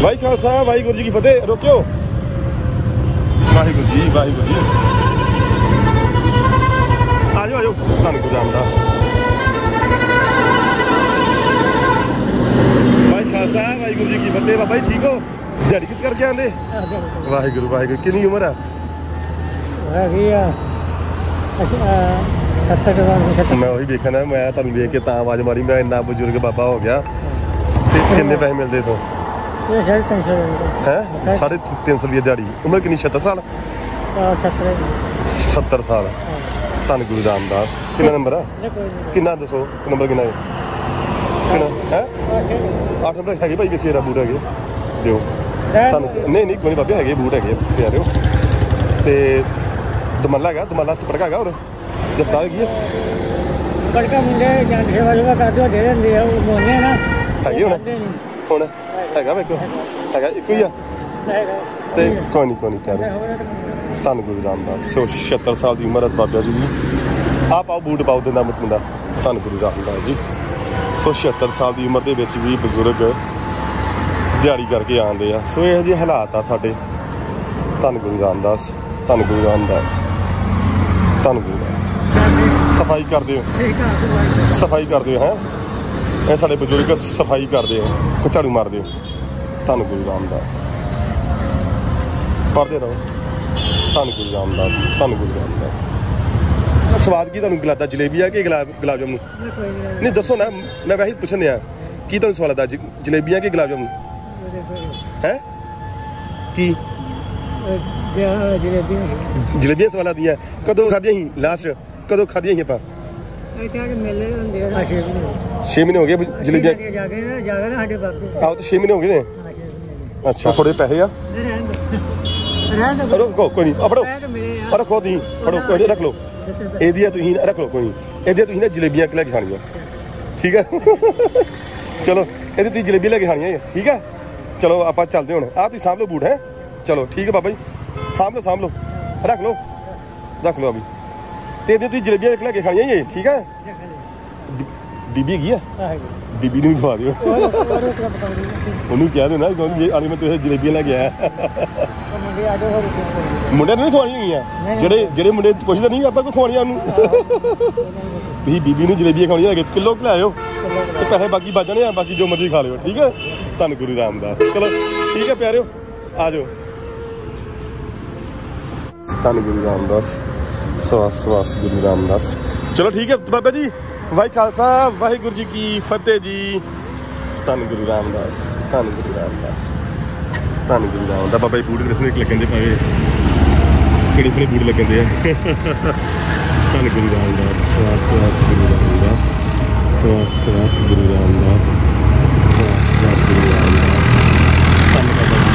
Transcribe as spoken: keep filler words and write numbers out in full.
भाई खालसा वाहिगुरू जी की फतेह। रोकियो वाहिगुरू जी वाहिगुरू जी आ जाओ आ जाओ धन गुरु रामदास। भाई खालसा वाहिगुरू जी की फतेह। बाबा जी ठीक हो? दिहाड़ी कित करके आंदे? वाहिगुरू वाहिगुरू। कितनी उम्र है? मैं वही देखा ना, मैं तुम देख के ता आवाज मारी, मैं इन्ना बजुर्ग बाबा हो गया। कितने पैसे मिलते तो? है साढ़े तीन सौ रुपये दिहाड़ी। उम्र कितनी? छत्तर साल सत्तर साल। धन गुरु रामदास। कितना नंबर है? कितना दसो नंबर कितना है? अठ नंबर है भाई। वेखिए बूट है दिओ नहीं नहीं कोई बाबे है बूट है प्यारे हो। तो दमला है दमला पड़का है और दस्ता है पड़का मुंडे सेवा सेवा कर दो दे देंगे मोने ना है हुण हुण हैगा मेरे को हैगा एक ही आ ते कोई नहीं कोई नहीं कह रहे। धन गुरु रामदास। सौ छिहत्तर साल की उम्र है बाबा जी की। आप आओ बूट पाओ देना मत मुंडा। धन गुरु रामदास जी सौ छिहत्तर साल की उम्र के विच भी बजुर्ग दिहाड़ी करके आते हैं। सो यह जे हालात आ साडे। धन गुरु रामदास धन गुरु रामदास धन गुरु रामदास। सफाई करते हो सफाई करते हो हैं ये साडे बजुर्ग सफाई करते हो झाड़ू मारते हो। धन गुरु रामदास पढ़ते रहो। धन गुरु रामदास धन गुरु रामदास। स्वाद की तुहानू लगता जलेबी है कि गुलाब गुलाब जामुन? नहीं दसो ना, मैं वैसे पूछने आ की तुहानू स्वाद लगता जलेबियां कि गुलाब जामुन है की? जलेबियां स्वाद लगदियां। कदों खादियां ही लास्ट? कदों खादियां ही? आप छे महीने हो गए जलेबियां? आओ तो छे महीने हो गए ने। अच्छा थोड़े पैसे आ रखो कोई नहीं फड़ो रखो दी फड़ो कोई रख लो एदिया तुसीं रख लो कोई नहीं एदिया तुसीं ना जलेबियां लैके खानियां ठीक है। चलो एदी तुसीं जलेबियां लैके खानियां ठीक है। चलो आप चलते हुण आ तुसीं सामभ लो बूट है। चलो ठीक है बाबा जी सामभ लो सामभ लो रख लो रख लो अभी ते एदिया तुसीं जलेबियां लैके खानियां ही ठीक है। बीबी हैगी आ बीबी नूं भी खवा दिओ उन्होंने कह दो ना आने मैं तुसें जलेबियां लैके आया। मुंडे नहीं खवानियां होईयां जेह्ड़े जेह्ड़े मुंडे पुछदे नहीं आपां कोई खवानियां उन्होंने भी बीबी नूं जलेबियां खवानियां है किलो लाओ ते पैसे बाकी बच जाने बाकी जो मर्जी खा लिओ ठीक है। धन गुरु रामदास। चलो ठीक है प्यारे आ जाओ। धन गुरु रामदास सवास सवास गुरु रामदास। चलो ठीक है बाबा जी वाहि खालसा वाहिगुरू जी की फतेह जी। धन गुरु रामदास धन गुरु रामदास धन गुरु रामदास। बाबा जी बूट कितने लगन दे पावे किहड़े सोहणे बूट लगन दे धन गुरु रामदास सवास सवास गुरु रामदास सवास सवास गुरु रामदास सवास सवास गुरु रामदास। धन बाबा जी